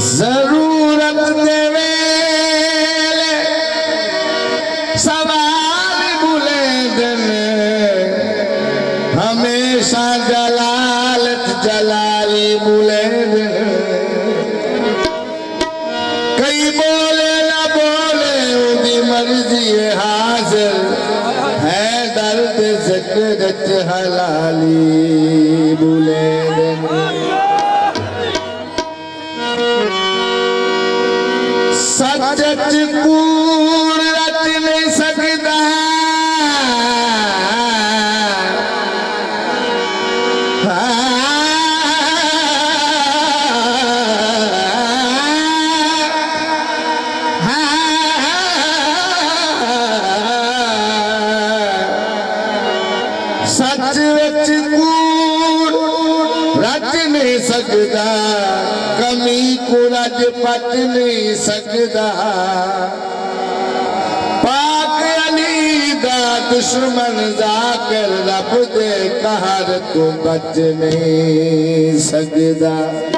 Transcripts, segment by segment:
जरूरत देवे सवाल बुलंद हमेशा जलालत जलाली बुलंद कई बोले न बोले उनकी मर्जी हाजिर है दर्द ज़िक्र हलाली बुलंद सच कूड़ रच नहीं सकता सच विच कूड़ रच नहीं सकता कमी को रज पच नहीं सकता पाक अली दा दुश्मन जाकर रब दे कहर तो बच नहीं सकता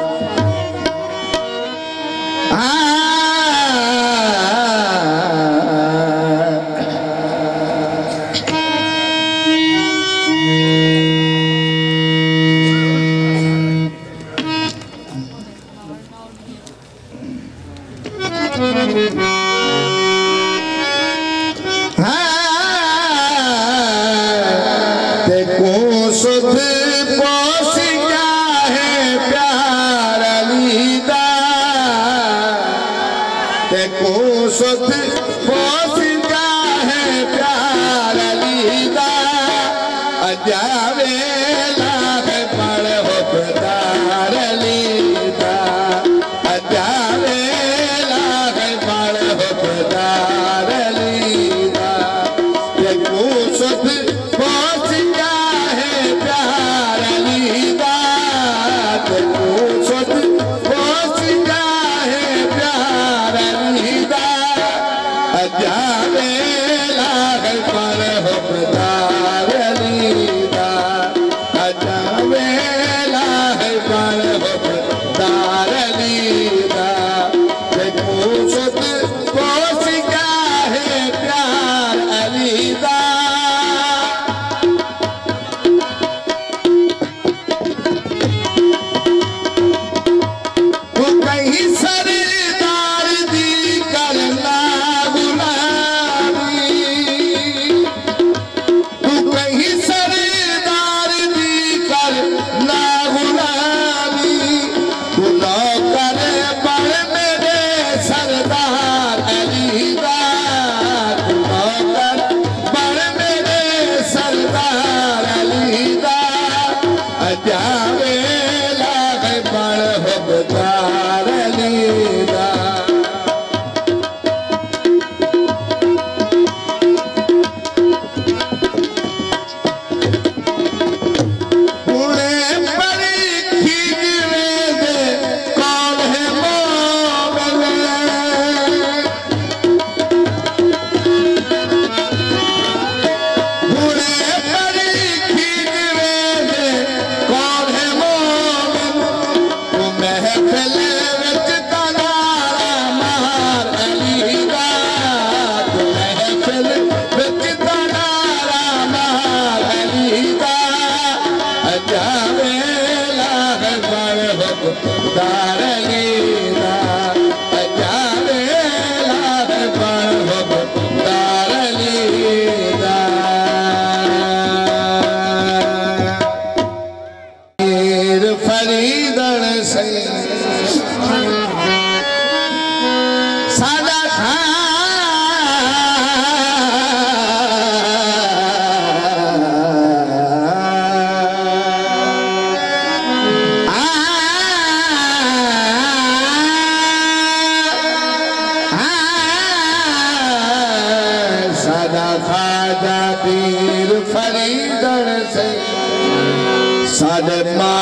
सारे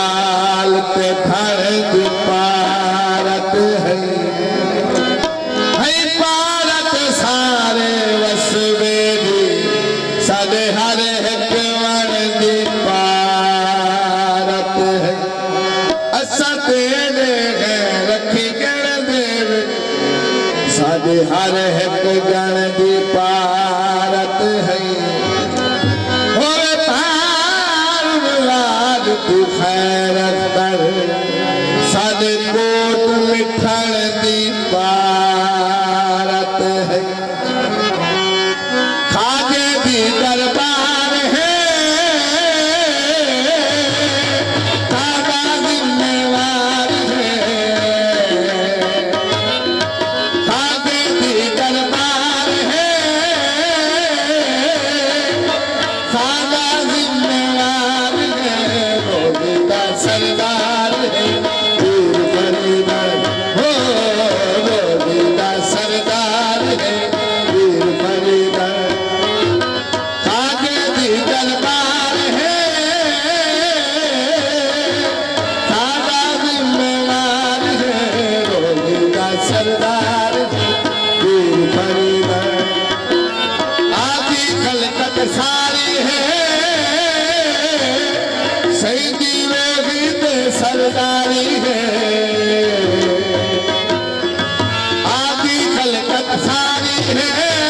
माल ते फर्द पारत है पारत सारे वसवे दी सारे हर एक वन दी पारत है असा तेरे रखी गण हर एक जन दी पारत है होवे पार मिलाद तू खैर कर सादे कोट मिठण दी पारत है खाजे दी दरबार है सरदार है पीर फरीदर हो रोजीदा सरदार है पीर फरीदर खाजे दी दरबार है सादा जिम्मेवार है रोजीदा सरदार है पीर फरीदर आदि खलकत सारी है सईदी सरदारी है आदि खलकत सारी है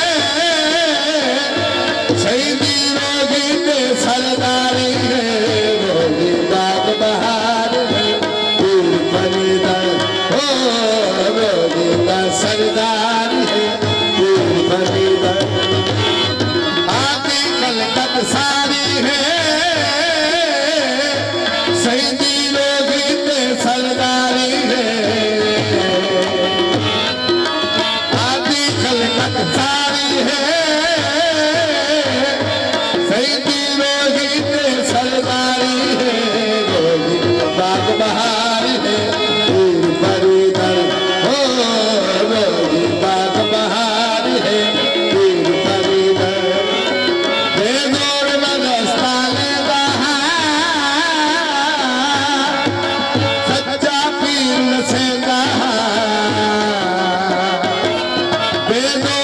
सईदी रोगी पे सरदारी है रोगी बाग बहार है पीर फरीदर हो रोगी का सरदार है पीर फरीदर आदि खलकत सारी है सईदी सरदारी है आदि खलकत सारी है सईदी रोहित सरदारी है रोगी बाग बहार है पीर फरीदर हो रोगी बाग बहार है पीर फरीदर बेदौर मदस्ताने बेदो